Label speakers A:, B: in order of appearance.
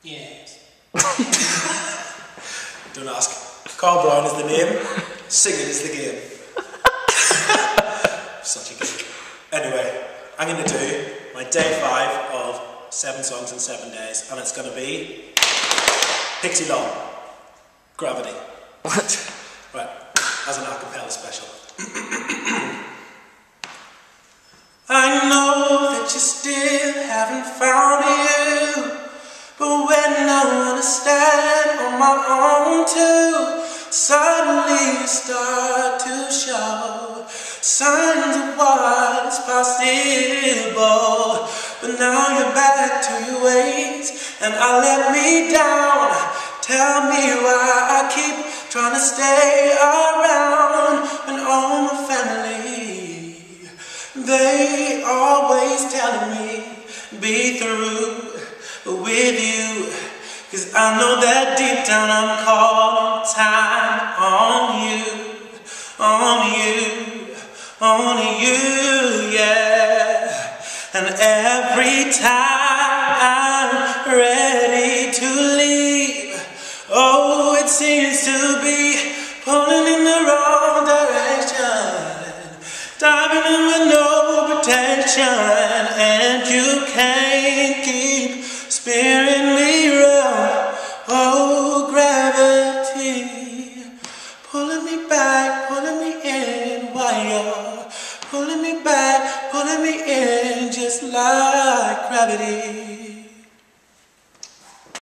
A: Yes. Don't ask. Karl Brown is the name, singing is the game. Such a geek. Anyway, I'm going to do my day 5 of 7 songs in 7 days, and it's going to be Pixie Long, Gravity.
B: What?
A: Right, as an acapella special. I know that you still haven't found you, but when I want to stand on my own too, suddenly you start to show signs of what is possible. But now you're back to your ways, and I let me down. Tell me why I keep trying to stay around when all my family, they always telling me be through with you, 'cause I know that deep down I'm calling time on you, yeah. And every time I'm ready to leave, oh, it seems to be pulling in the wrong direction, diving in with no protection, and you can't keep spinning me round. Oh, gravity, pulling me back, pulling me in, while you're pulling me back, pulling me in, just like gravity.